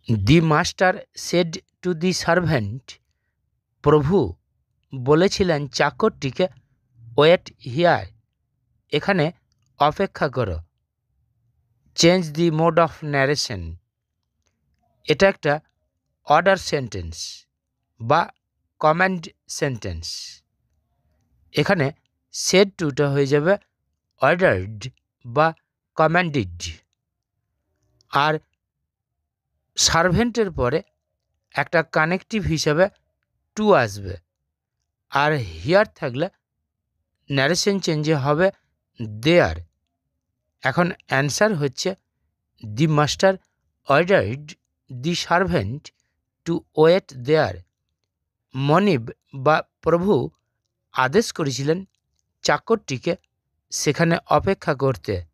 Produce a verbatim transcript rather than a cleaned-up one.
The master said to the servant, প্রভু বলেছিলেন চাকরটিকে, ওয়েট হিয়ার, এখানে অপেক্ষা করো। Change the mode of narration, এটা একটা অর্ডার সেন্টেন্স বা কমান্ড সেন্টেন্স। এখানে সেড টুটা হয়ে যাবে অর্ডার্ড বা কমান্ডেড, আর সার্ভেন্টের পরে একটা কানেকটিভ হিসাবে টু আসবে, আর হিয়ার থাকলে ন্যারেশন চেঞ্জে হবে দেয়ার। এখন অ্যান্সার হচ্ছে the master ordered the servant to wait there. মনিব বা প্রভু আদেশ করেছিলেন চাকরটিকে সেখানে অপেক্ষা করতে।